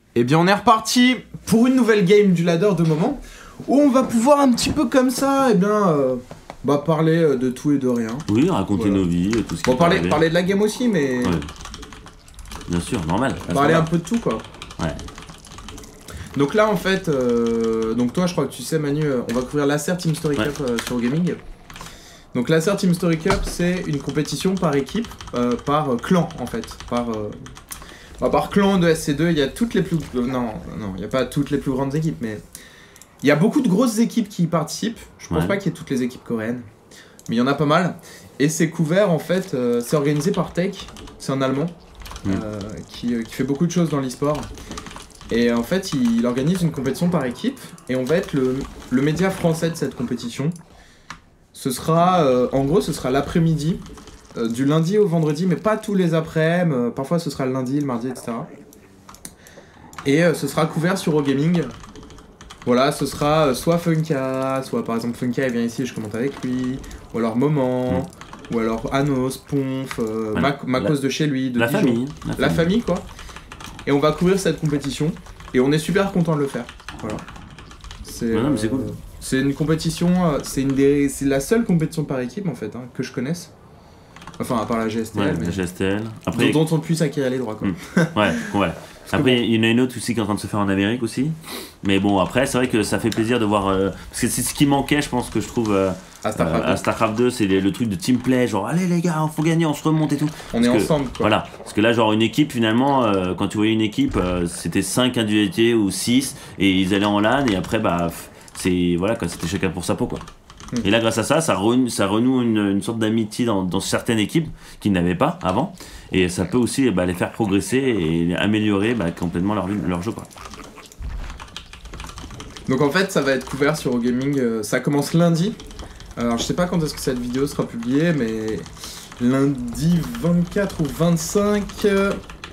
Eh bien on est reparti pour une nouvelle game du ladder de moment où on va pouvoir un petit peu comme ça, parler de tout et de rien. Oui, raconter nos vies et tout ce qui parler de la game aussi, mais... Ouais. Bien sûr, normal. Parler un peu de tout, quoi. Ouais. Donc là, en fait, donc toi, je crois que tu sais, Manu, on va couvrir l'Acer Team Story Cup sur Gaming. Donc l'Acer Team Story Cup, c'est une compétition par équipe, par clan, en fait. Par clan de SC2, il y a toutes les plus... non, il n'y a pas toutes les plus grandes équipes, mais... Il y a beaucoup de grosses équipes qui y participent. Je pense pas qu'il y ait toutes les équipes coréennes. Mais il y en a pas mal. Et c'est couvert, en fait, c'est organisé par Take. C'est un Allemand qui fait beaucoup de choses dans l'e-sport. Et en fait, il organise une compétition par équipe. Et on va être le média français de cette compétition. Ce sera, en gros, ce sera l'après-midi. Du lundi au vendredi, mais pas tous les après-midi. Parfois, ce sera le lundi, le mardi, etc. Et ce sera couvert sur Eurogaming. Voilà, ce sera soit Funka, soit par exemple Funka il vient ici et je commente avec lui, ou alors Moment, ou alors Anos, Ponf, Macos de chez lui, de la famille. La famille quoi. Et on va couvrir cette compétition et on est super content de le faire. Voilà. C'est cool. C'est une compétition, c'est la seule compétition par équipe en fait que je connaisse. Enfin à part la GSTL. Ouais, la GSTL. Après... dont on puisse acquérir les droits quoi. Ouais. Après, il y en a une autre aussi qui est en train de se faire en Amérique aussi. Mais bon, après, c'est vrai que ça fait plaisir de voir. Parce que c'est ce qui manquait, je pense, que je trouve à StarCraft 2, c'est le truc de team play. Genre, allez les gars, faut gagner, on se remonte et tout. On est ensemble, quoi. Voilà. Parce que là, genre, une équipe, finalement, quand tu voyais une équipe, c'était 5 individualités ou 6. Et ils allaient en LAN. Et après, c'était chacun pour sa peau, quoi. Et là, grâce à ça, ça renoue une sorte d'amitié dans certaines équipes qu'ils n'avaient pas avant. Et ça peut aussi les faire progresser et améliorer complètement leur jeu, quoi. Donc en fait, ça va être couvert sur Eurogaming. Ça commence lundi. Alors je sais pas quand est-ce que cette vidéo sera publiée, mais lundi 24 ou 25... 20,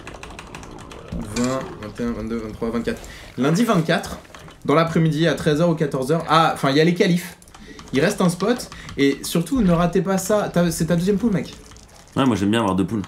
21, 22, 23, 24. Lundi 24, dans l'après-midi à 13h ou 14h. Ah, enfin il y a les qualifs. Il reste un spot. Et surtout, ne ratez pas ça. C'est ta deuxième poule, mec. Ouais, moi j'aime bien avoir 2 poules.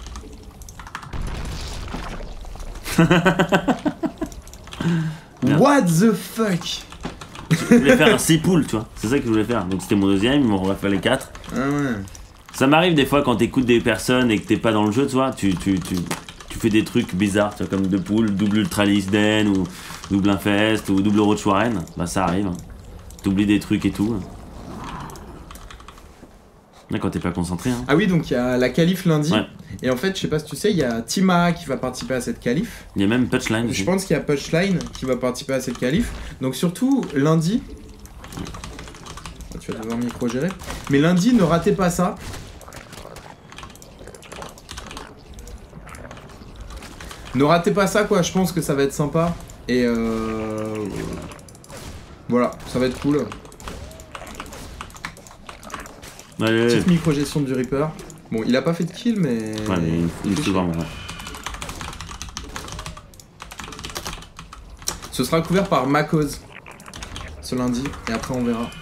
What the fuck? Je voulais faire un 6 poules, tu vois. C'est ça que je voulais faire. Donc c'était mon deuxième, ils m'ont refait les 4. Ah ouais. Ça m'arrive des fois quand t'écoutes des personnes et que t'es pas dans le jeu, tu vois, tu fais des trucs bizarres, tu vois, comme 2 poules, double Ultra Lisden ou double Infest ou double Roach Warren. Bah ça arrive. T'oublies des trucs et tout. Là, quand t'es pas concentré. Hein. Ah oui, donc il y a la qualif lundi. Ouais. Et en fait, je sais pas si tu sais, il y a Tima qui va participer à cette qualif. Il y a même Punchline. Je pense qu'il y a Punchline qui va participer à cette qualif. Donc surtout, lundi... Tu vas devoir micro-gérer. Mais lundi, ne ratez pas ça. Ne ratez pas ça, quoi. Je pense que ça va être sympa. Et voilà, ça va être cool. Petite micro-gestion du Reaper. Bon, il a pas fait de kill, mais... Ouais, mais il est souvent, Ce sera couvert par Macos ce lundi, et après on verra.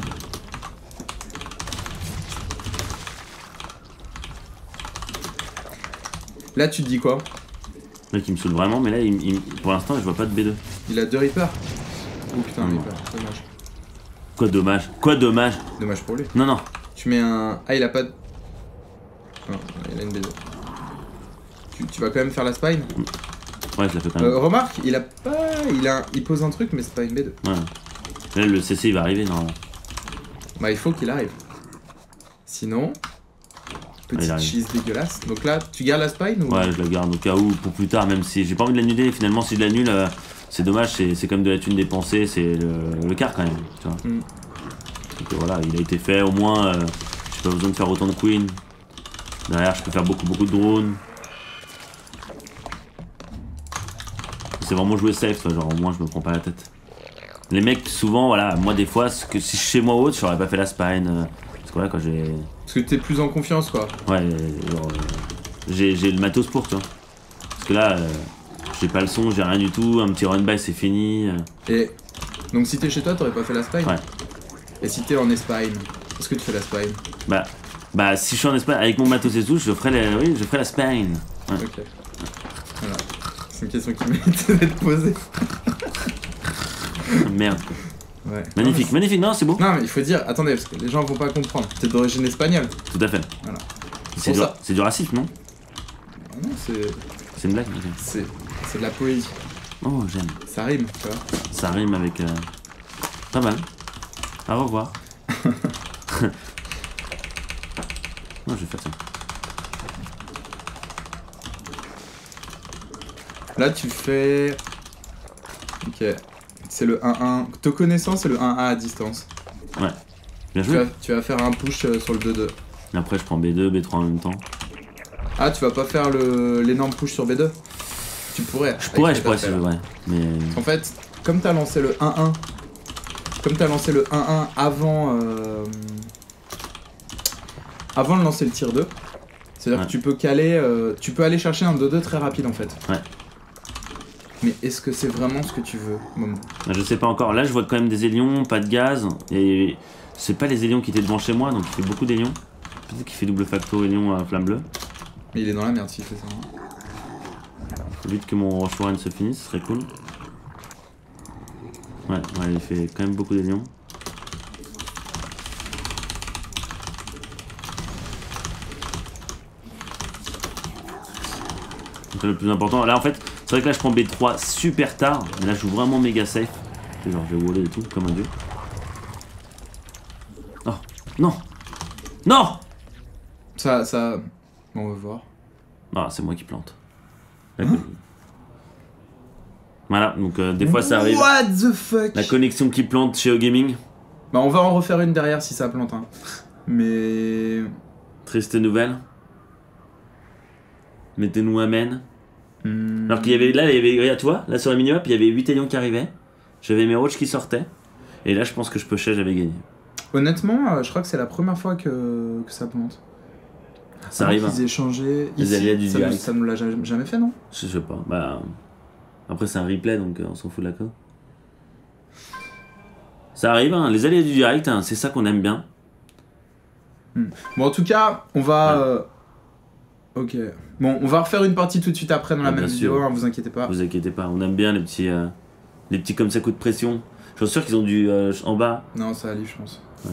Là, tu te dis quoi? Le mec, il me saoule vraiment, mais là, pour l'instant, je vois pas de B2. Il a 2 Reapers. Oh putain, Reaper, dommage. Quoi dommage? Quoi dommage? Dommage pour lui. Non. Tu mets un... Ah, il a pas de... Non, il a une B2. Tu vas quand même faire la spine? Ouais, je la fais quand même. Remarque, il a pas... Il pose un truc, mais c'est pas une B2. Ouais. Là, le CC, il va arriver, normalement. Bah, il faut qu'il arrive. Sinon... Petite cheese dégueulasse. Donc là, tu gardes la spine ou... Ouais, je la garde au cas où, pour plus tard, même si j'ai pas envie de l'annuler. Finalement, si je l'annule, c'est dommage, c'est comme de la thune dépensée, c'est le quart quand même, tu vois. Donc voilà, il a été fait, au moins, j'ai pas besoin de faire autant de queen. Derrière, je peux faire beaucoup de drones. C'est vraiment jouer safe, toi, genre au moins je me prends pas la tête. Les mecs, souvent, voilà, moi des fois, si je suis chez moi ou autre, j'aurais pas fait la spine. Parce que voilà, quand j'ai... Parce que t'es plus en confiance, quoi. Ouais, genre, j'ai le matos pour, tu vois. Parce que là, j'ai pas le son, j'ai rien du tout, un petit run by c'est fini. Et donc si t'es chez toi, t'aurais pas fait la spine? Ouais. Et si t'es en Espagne, est-ce que tu fais la spine? Bah si je suis en Espagne, avec mon matos et tout, je ferai la spine. Ouais. Ok. Voilà. C'est une question qui mérite d'être posée. Merde. Ouais. Magnifique, magnifique, non, c'est beau. Non, mais il faut dire, attendez, parce que les gens vont pas comprendre. T'es d'origine espagnole. Tout à fait. Voilà. C'est du racisme, non? Non, C'est une blague. c'est de la poésie. Oh, j'aime. Ça rime, tu vois. Ça rime avec. Pas mal. Au revoir. Non, je vais faire ça. Là, tu fais. Ok. C'est le 1-1. Te connaissant, c'est le 1-1 à distance. Ouais. Bien joué. Tu vas faire un push sur le 2-2. Et après, je prends B2, B3 en même temps. Ah, tu vas pas faire l'énorme push sur B2? Tu pourrais. Je pourrais, si je veux, ouais. Mais. En fait, comme t'as lancé le 1-1. Comme t'as lancé le 1-1 avant. Avant de lancer le tir 2. C'est-à-dire que tu peux caler. Tu peux aller chercher un 2-2 très rapide en fait. Ouais. Mais est-ce que c'est vraiment ce que tu veux, Momo? Je sais pas encore. Là, je vois quand même des élions, pas de gaz. Et c'est pas les élions qui étaient devant chez moi, donc il fait beaucoup d'élions. Peut-être qu'il fait double facto élion à flamme bleue. Mais il est dans la merde s'il fait ça. Hein. Faut vite que mon Roche Warren se finisse, ce serait cool. Ouais, il fait quand même beaucoup d'élions. Donc le plus important, là en fait, c'est vrai que là je prends B3 super tard, mais là je joue vraiment méga safe. Genre je vais wallé et tout, comme un dieu. Oh, non! Non! Ça... Bon, on va voir. Ah, c'est moi qui plante. Voilà, donc des fois ça arrive. What the fuck? La connexion qui plante chez OGaming. Bah on va en refaire une derrière si ça plante. Hein. Mais... Triste nouvelle. Mettez-nous amen. Alors qu'il y avait, là, il y avait, regarde toi, là sur la minimap, il y avait 8 élions qui arrivaient. J'avais mes roaches qui sortaient. Et là, je pense que je pushais, j'avais gagné. Honnêtement, je crois que c'est la première fois que ça plante. Ça arrive. Ils aient changé. Les alliés du direct. Ça nous l'a jamais fait, non? Je sais pas. Bah. Après, c'est un replay, donc on s'en fout de la code. Ça arrive, hein, les alliés du direct, hein, c'est ça qu'on aime bien. Bon, en tout cas, on va. Ok. Bon, on va refaire une partie tout de suite après dans la même vidéo, hein, vous inquiétez pas. Vous inquiétez pas, on aime bien les petits comme ça coup de pression. Je suis sûr qu'ils ont du en bas. Non, ça allait, je pense. Ouais.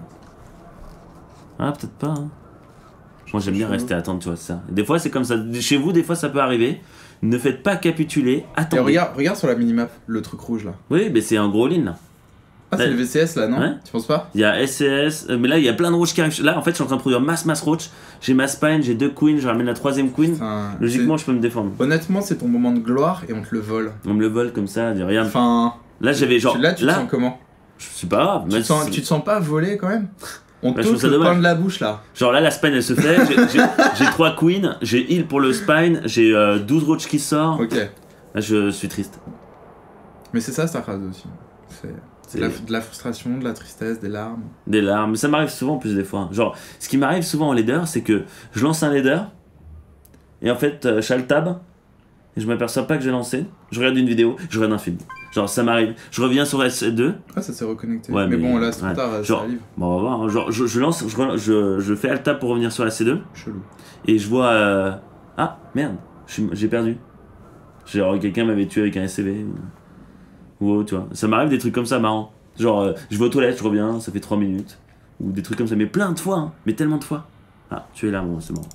Ah, peut-être pas. Hein. Moi, j'aime bien rester à attendre, tu vois, ça. Des fois, c'est comme ça. Chez vous, des fois, ça peut arriver. Ne faites pas capituler. Attendez. Et regarde sur la minimap, le truc rouge là. Oui, mais c'est un gros lean là. Ah, c'est le VCS là, non? Ouais. Tu penses pas? Il y a SCS, mais là, il y a plein de roaches qui arrivent. Là, en fait, je suis en train de produire masse roach. J'ai ma spine, j'ai 2 queens, je ramène la 3ème queen. Enfin, logiquement, je peux me défendre. Honnêtement, c'est ton moment de gloire et on te le vole. On me le vole comme ça, dis rien. Enfin. Là, j'avais genre. Là, tu te sens comment? C'est pas grave. Tu te sens pas volé quand même? On bah, touche le coin de la bouche là. Genre là, la spine elle se fait. J'ai 3 queens, j'ai heal pour le spine, j'ai 12 roach qui sort. Ok. Là, je suis triste. Mais c'est ça, Starcraft aussi. C'est de la frustration, de la tristesse, des larmes. Des larmes, mais ça m'arrive souvent en plus des fois. Genre, ce qui m'arrive souvent en leader, c'est que je lance un leader, et en fait, je le tab, et je m'aperçois pas que j'ai lancé. Je regarde une vidéo, je regarde un film. Genre, ça m'arrive. Je reviens sur S2. Ah, ça s'est reconnecté. Ouais, mais bon, là, c'est trop tard, genre, ça arrive. Bon, on va voir. Genre, je lance, je fais alt tab pour revenir sur la C2. Chelou. Et je vois. Ah, merde, j'ai perdu. Genre, quelqu'un m'avait tué avec un SCV. Ou tu vois. Ça m'arrive des trucs comme ça marrants. Genre, je vais aux toilettes, je reviens, ça fait 3 minutes. Ou des trucs comme ça, mais plein de fois, hein. Mais tellement de fois. Ah, tu es là, bon, c'est bon.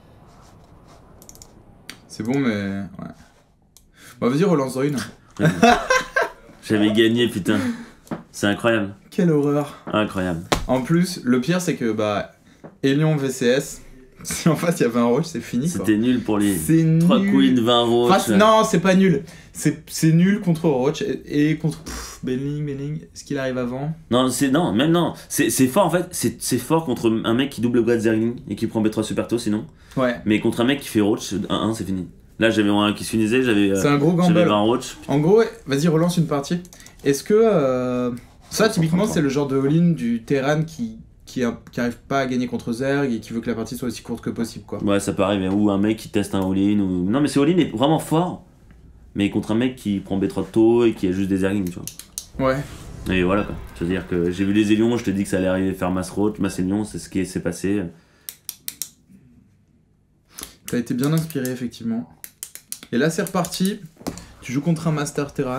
C'est bon, mais. Ouais. Bah, vas-y, relance une. J'avais gagné, putain. C'est incroyable. Quelle horreur. Incroyable. En plus, le pire, c'est que, bah, Elion VCS, si en face il y avait un roach, c'est fini. C'était nul pour les 3 queens, 20 roach. Enfin, non, c'est pas nul. C'est nul contre roach et contre Benling. Est-ce qu'il arrive avant? Non, même non. C'est fort en fait. C'est fort contre un mec qui double Grad Zergling et qui prend B3 super tôt sinon. Ouais. Mais contre un mec qui fait roach, 1-1, c'est fini. Là, j'avais un qui se finissait, j'avais. C'est un gros gamble. J'avais un roach. En gros, vas-y, relance une partie. Est-ce que. Ça, typiquement, c'est le genre de all-in du Terran qui arrive pas à gagner contre Zerg et qui veut que la partie soit aussi courte que possible, quoi. Ouais, ça peut arriver. Ou un mec qui teste un all-in. Ou... Non, mais ce all-in est vraiment fort. Mais contre un mec qui prend B3 tôt et qui a juste des Zerglings, tu vois. Ouais. Et voilà quoi. C'est-à-dire que j'ai vu les Élions, je te dis que ça allait arriver faire mass roach, mass Élion, c'est ce qui s'est passé. T'as été bien inspiré, effectivement. Et là c'est reparti. Tu joues contre un Master Terran.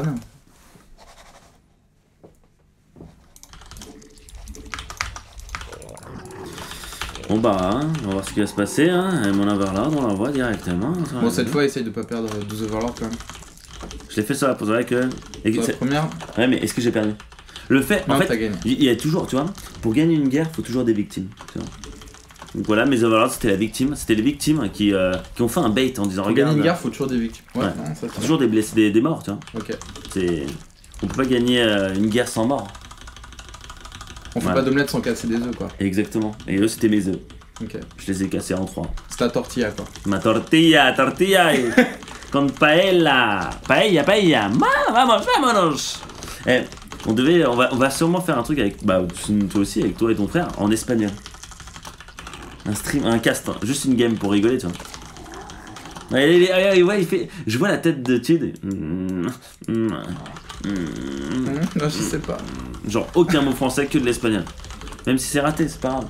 Bon bah, hein, on va voir ce qui va se passer. Hein. Mon Overlord, on l'envoie directement. Bon, cette fois, essaye de pas perdre 12 Overlords quand même. Je l'ai fait sur la pause avec. La première. Ouais, mais est-ce que j'ai perdu? Le fait, non, en fait, il y a toujours, tu vois, pour gagner une guerre, il faut toujours des victimes. Tu vois. Donc voilà, mes Overlords, c'était la victime. C'était les victimes qui ont fait un bait en disant pour regarde. Gagner une guerre, il faut toujours des victimes. Ouais, ouais. Non, ça, toujours des blessés, des morts, tu vois. Ok. On peut pas gagner une guerre sans mort. On fait pas d'omelette sans casser des œufs, quoi. Exactement. Et eux, c'était mes œufs. Ok. Je les ai cassés en 3. C'est ta tortilla, quoi. Ma tortilla. Con paella. Paella. Vámonos. On va sûrement faire un truc avec, bah, toi aussi, avec toi et ton frère, en espagnol. Un stream, un cast, hein. Juste une game pour rigoler, tu vois. Ouais, il fait. Je vois la tête de Tid. Non, je sais pas. Genre aucun mot français que de l'espagnol. Même si c'est raté, c'est pas grave.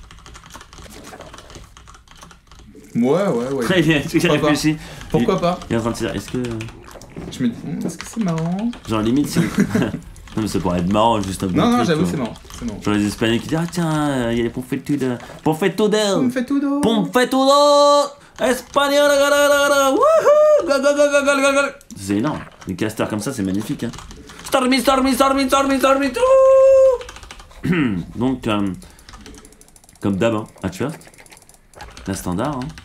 Ouais. Tu réfléchis. Pourquoi pas? Il est en train de se dire, est-ce que. Je me dis, est-ce que c'est marrant? Genre limite si on... Non mais ça pourrait être marrant juste un peu. Non, j'avoue c'est marrant. Genre les Espagnols qui disent ah tiens, il y a les Ponfetudo. Ponfetudo Espagnol. Wouhou. C'est énorme. Les casters comme ça c'est magnifique hein. Stormy. Donc comme d'hab hein, à First. La standard hein.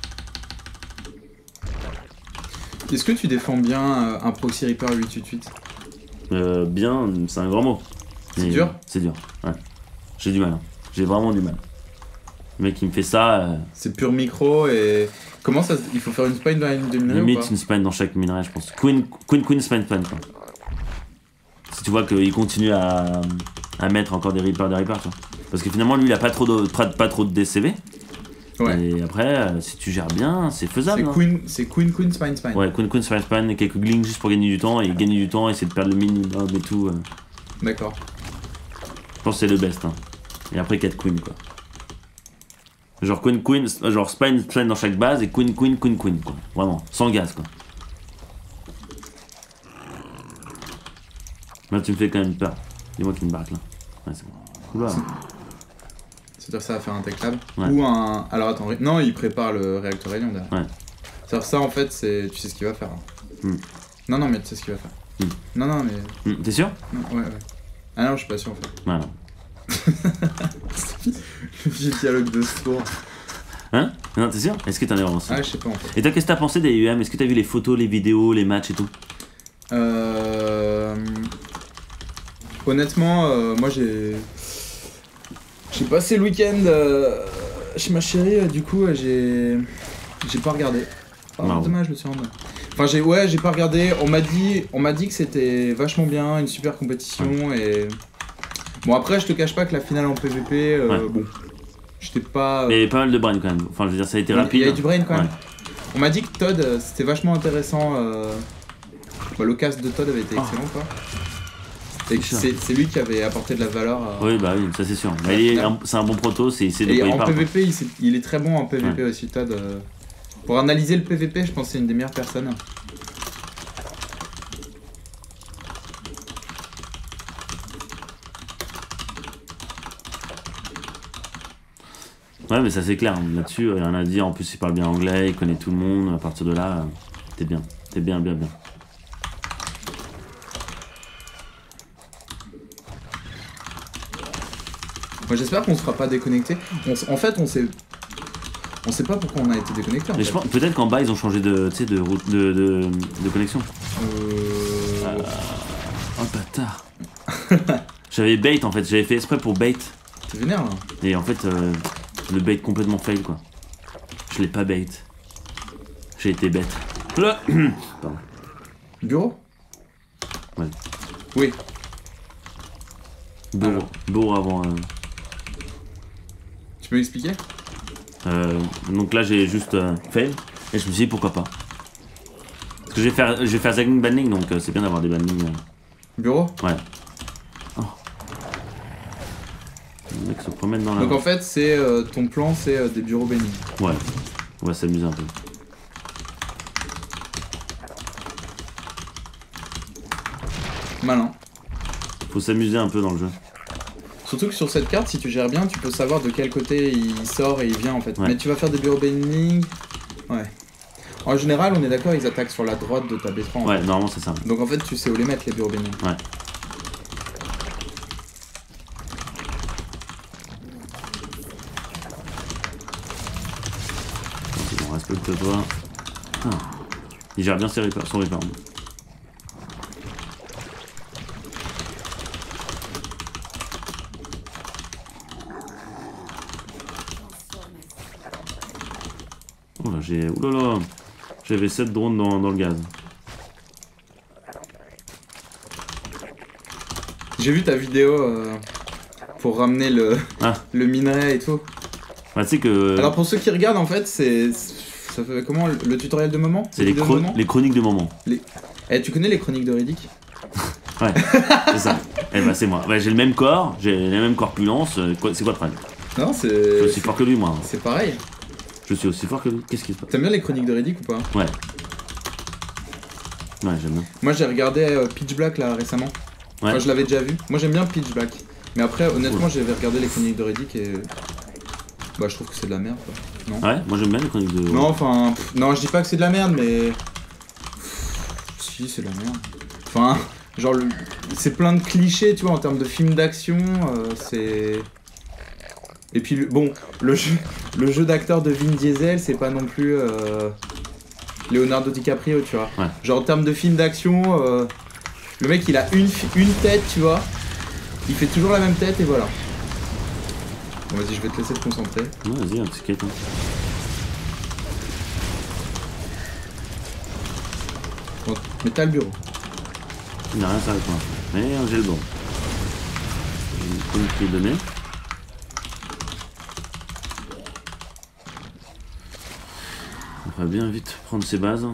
Est-ce que tu défends bien un Proxy Reaper 888? Bien, c'est un grand mot. C'est dur? C'est dur, ouais. J'ai du mal, hein. J'ai vraiment du mal. Le mec qui me fait ça... C'est pur micro et... Comment ça... Il faut faire une spine dans la ligne de minerai ou pas? Limite une spine dans chaque minerai je pense. Queen, spine, quoi. Si tu vois qu'il continue à mettre encore des Reapers, tu vois. Parce que finalement lui il a pas trop de DCV. Ouais. Et après, si tu gères bien, c'est faisable. C'est Queen, Spine. Ouais, Queen, Spine, et quelques glings juste pour gagner du temps. Et gagner du temps, essayer de perdre le minimum et tout. D'accord. Je pense que c'est le best. Hein. Et après 4 Queen, quoi. Genre Queen, genre Spine dans chaque base et Queen, quoi. Vraiment, sans gaz, quoi. Là, tu me fais quand même peur. Dis-moi qui me barque là. Ouais, c'est bon. Oula. C'est-à-dire ça va faire un tech lab ouais. Ou un... Alors attends, non il prépare le réacteur Rayon derrière. Ouais. C'est-à-dire ça en fait, c'est... tu sais ce qu'il va faire. Hein. Non mais tu sais ce qu'il va faire. Non mais... T'es sûr? Non, ouais. Ah non je suis pas sûr en fait. Ouais non. Le vieux dialogue de ce tour. Hein? Non t'es sûr? Est-ce que t'en es vraiment sûr? Ah je sais pas en fait. Et toi qu'est-ce que t'as pensé des UM? Est-ce que t'as vu les photos, les vidéos, les matchs et tout? Honnêtement, moi j'ai passé le week-end chez ma chérie, du coup j'ai pas regardé. Dommage, je me suis rendu. Enfin j'ai pas regardé. On m'a dit que c'était vachement bien, une super compétition et bon après je te cache pas que la finale en PVP, bon, j'étais pas. Mais il y avait pas mal de brain quand même. Enfin je veux dire ça a été rapide. Il y avait du brain quand même. Ouais. On m'a dit que Todd c'était vachement intéressant. Le cast de Todd avait été excellent quoi. Et c'est lui qui avait apporté de la valeur à... Oui, bah oui, ça c'est sûr. C'est un bon proto, c'est de quoi il parle. Et en PVP, il est très bon en PVP aussi, Todd. Pour analyser le PVP, je pense que c'est une des meilleures personnes. Ouais, mais ça c'est clair. Là-dessus, on a dit, en plus il parle bien anglais, il connaît tout le monde. À partir de là, t'es bien. T'es bien. Moi j'espère qu'on se fera pas déconnecter. En fait on sait pas pourquoi on a été déconnecté. Mais je pense peut-être qu'en bas ils ont changé de route de connexion. Oh bâtard. J'avais bait en fait, j'avais fait exprès pour bait. T'es vénère là. Et en fait le bait complètement fail quoi. Je l'ai pas bait. J'ai été bête. Pardon. Bureau? Ouais. Oui. Beau avant. Tu peux m'expliquer? Donc là j'ai juste fail et je me suis dit pourquoi pas. Parce que je vais faire zagging banding donc c'est bien d'avoir des bandings. Bureau? Ouais. Oh. Le mec se promène dans la... Donc en fait c'est ton plan c'est des bureaux bénis. Ouais. On va s'amuser un peu. Malin. Faut s'amuser un peu dans le jeu. Surtout que sur cette carte, si tu gères bien, tu peux savoir de quel côté il sort et il vient en fait. Ouais. Mais tu vas faire des bureau bending. Ouais. En général, on est d'accord, ils attaquent sur la droite de ta B3. Ouais, normalement c'est ça. Donc en fait, tu sais où les mettre, les bureau bending. Ouais. C'est bon, respecte-toi. Ah. Il gère bien son repair. Oh là, oulala, j'avais 7 drones dans le gaz. J'ai vu ta vidéo pour ramener le minerai et tout. Bah, tu sais que. Alors pour ceux qui regardent, en fait, ça fait comment le tutoriel de moment? C'est les chroniques de moment. Eh, tu connais les chroniques de Riddick? Ouais, c'est ça. Eh bah c'est moi. Ouais, j'ai le même corps, j'ai la même corpulence. C'est quoi le problème? Non, c'est. Je suis aussi fort que lui, moi. C'est pareil. Je suis aussi fort que lui. Qu'est-ce qui se passe? T'aimes bien les chroniques de Riddick ou pas? Ouais. Ouais, j'aime bien. Moi j'ai regardé Pitch Black là récemment. Ouais. Moi je l'avais déjà vu. Moi j'aime bien Pitch Black. Mais après honnêtement j'avais regardé les chroniques de Riddick et bah je trouve que c'est de la merde quoi. Non. Ouais, moi j'aime bien les chroniques de. Non enfin non je dis pas que c'est de la merde mais si c'est de la merde. Enfin genre c'est plein de clichés tu vois en termes de films d'action c'est. Et puis bon le jeu d'acteur de Vin Diesel c'est pas non plus Leonardo DiCaprio tu vois. Ouais. Genre en termes de film d'action le mec il a une tête tu vois. Il fait toujours la même tête et voilà. Bon vas-y je vais te laisser te concentrer. Ouais, vas-y un petit skate. Hein. Bon, mais t'as le bureau. Il n'a rien fait avec moi. Mais j'ai le bon. J'ai une chronique qui est donnée. On va bien vite prendre ses bases.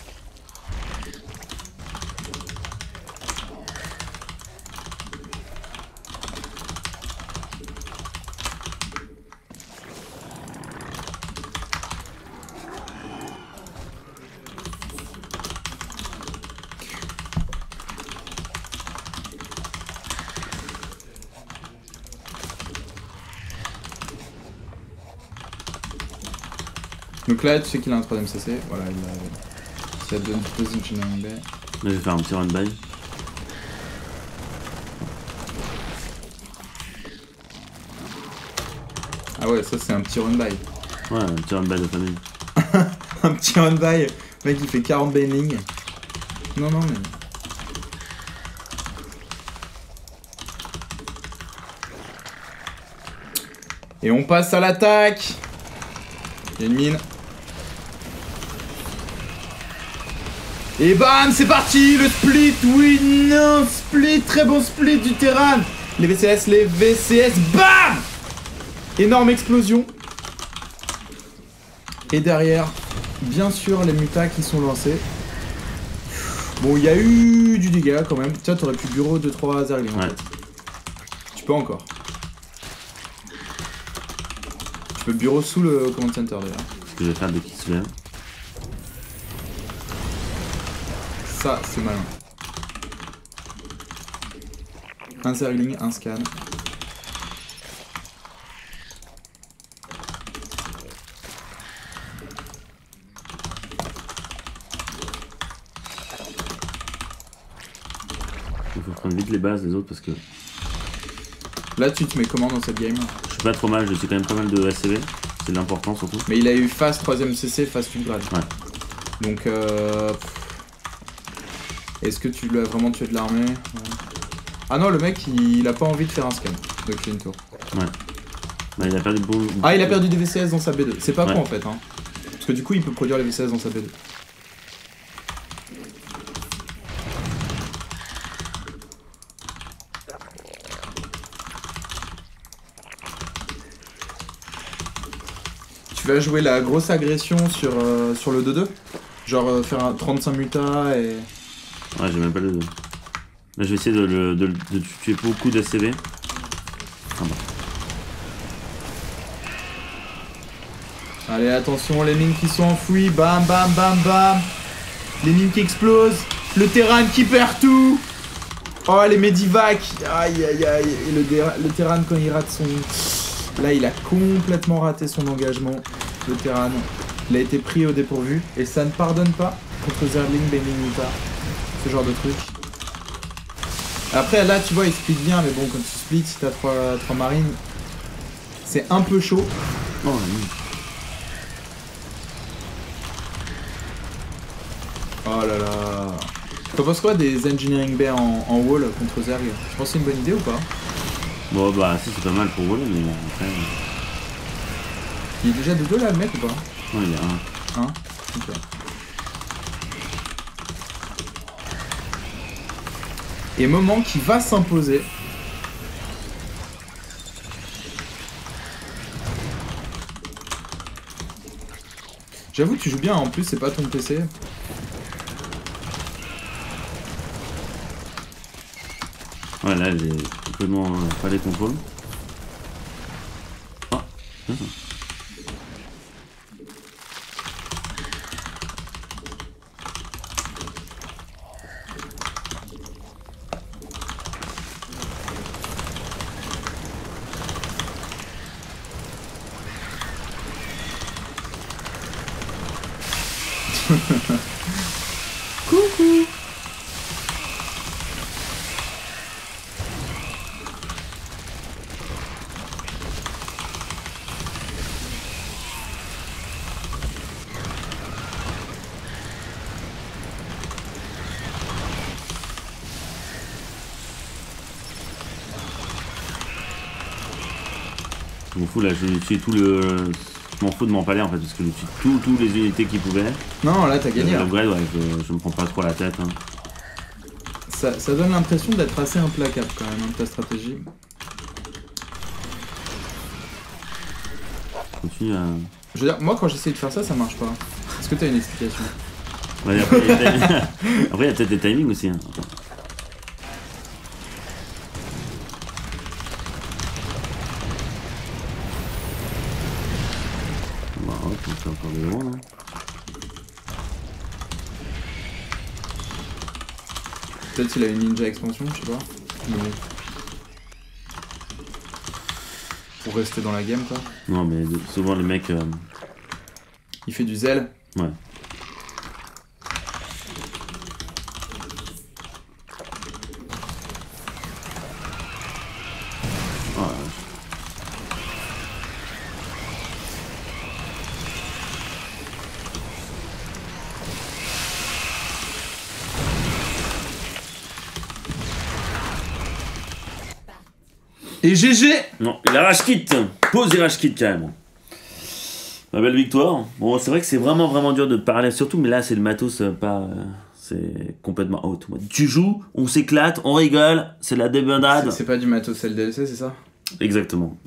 Donc là tu sais qu'il a un 3ème CC. Voilà il a. Ça donne positioning bay. Là je vais faire un petit run by. Ah ouais ça c'est un petit run by. Ouais, un petit run by de famille. Un petit run by. Le mec il fait 40 bending. Non mais. Et on passe à l'attaque. Il y a une mine. Et bam, c'est parti, le split, oui, non, split, très bon split du terrain. Les VCS, bam. Énorme explosion. Et derrière, bien sûr, les mutas qui sont lancés. Bon, il y a eu du dégât quand même. Tiens, t'aurais pu bureau 2-3 Zerglings en fait. Tu peux encore. Tu peux bureau sous le command center d'ailleurs. Ce que je vais faire dès qu'il se lève. Ça, c'est malin. Un Zergling, un scan. Il faut prendre vite les bases des autres parce que. Là, tu te mets comment dans cette game? Je suis pas trop mal, je sais quand même pas mal de SCV. C'est de l'important surtout. Mais il a eu fast 3ème CC, fast upgrade. Ouais. Donc, est-ce que tu lui as vraiment tué de l'armée? Ouais. Ah non, le mec, il a pas envie de faire un scan de clean tour. Ouais. Bah, il a perdu beaucoup. Ah, il a perdu des VCS dans sa B2. C'est pas Ouais. con en fait. Hein. Parce que du coup, il peut produire les VCS dans sa B2. Tu vas jouer la grosse agression sur le 2-2? Genre faire un 35 mutas et... Ouais, j'ai même pas le 2. Là, je vais essayer de tuer beaucoup d'ACV. Ah bah. Allez, attention, les mines qui sont enfouies. Bam, bam, bam, bam. Les mines qui explosent. Le terrain qui perd tout. Oh, les Medivac. Aïe, aïe, aïe. Et le Terran, quand il rate son... Là, il a complètement raté son engagement, le Terran. Il a été pris au dépourvu. Et ça ne pardonne pas contre Zergling, Bailing Mutar. Ce genre de truc. Après, là, tu vois, il split bien. Mais bon, quand tu splits, si t'as 3 marines, c'est un peu chaud. Oh, oui. Oh là là. T'en penses quoi des Engineering Bay en wall contre Zerg? Je pense que c'est une bonne idée ou pas? Bon, bah, ça c'est pas mal pour voler, mais après. Il est déjà de 2 là, le mec ou pas? Non, il y a un. Ok. Et moment qui va s'imposer. J'avoue, tu joues bien, en plus, c'est pas ton PC. Ouais, là, j'ai complètement pas les contrôles. Ah, Coucou. Je m'en fous là, j'ai tué tout le. Je m'en fous de m'empaler en fait, parce que j'ai tué toutes les unités qui pouvaient. Non, là t'as gagné. L'upgrade, ouais, je me prends pas trop la tête. Hein. Ça donne l'impression d'être assez implacable quand même, hein, ta stratégie. Continue à. Je veux dire, moi quand j'essaie de faire ça, ça marche pas. Est-ce que t'as une explication? Ouais, après, il y a peut-être des timings aussi. Hein. Bah ouais, c'est encore des gros, non? Peut-être qu'il a une ninja expansion, je sais pas. Mais... Pour rester dans la game quoi. Non, mais souvent les mecs. Il fait du zèle. Ouais. Oh, Et GG. non, il a rage kit. Pose et rage kit carrément. Ma belle victoire. Bon, c'est vrai que c'est vraiment dur de parler, surtout, mais là c'est le matos, pas. C'est complètement out. Tu joues, on s'éclate, on rigole, c'est la débandade. C'est pas du matos, c'est le DLC, c'est ça? Exactement.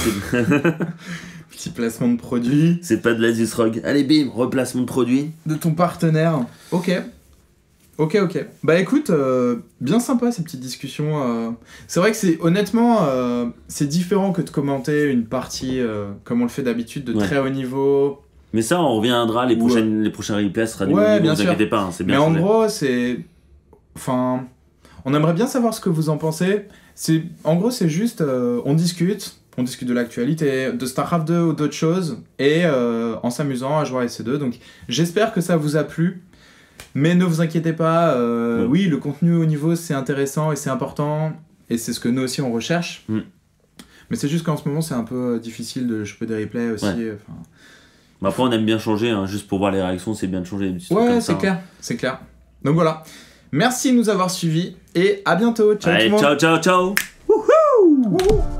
Petit placement de produit. C'est pas de l'Asus Rogue. Allez, bim, replacement de produit. De ton partenaire. Ok. Bah écoute, bien sympa ces petites discussions. C'est vrai que c'est honnêtement, c'est différent que de commenter une partie comme on le fait d'habitude de très haut niveau. Mais ça, on reviendra, les prochains replays sera du ouais, niveau, bien vous sûr. inquiétez pas, hein, c'est bien. Mais en gros, c'est... Enfin, on aimerait bien savoir ce que vous en pensez. En gros, c'est juste, on discute de l'actualité, de StarCraft 2 ou d'autres choses, et en s'amusant à jouer à SC2. Donc j'espère que ça vous a plu. Mais ne vous inquiétez pas, oui, le contenu au niveau c'est intéressant et c'est important, et c'est ce que nous aussi on recherche. Mais c'est juste qu'en ce moment c'est un peu difficile de choper des replays aussi. Ouais. Bah après on aime bien changer, hein, juste pour voir les réactions, c'est bien de changer. Ouais, c'est clair, c'est clair. Donc voilà, merci de nous avoir suivis et à bientôt. Ciao allez, tout le monde. ciao. Wouhou.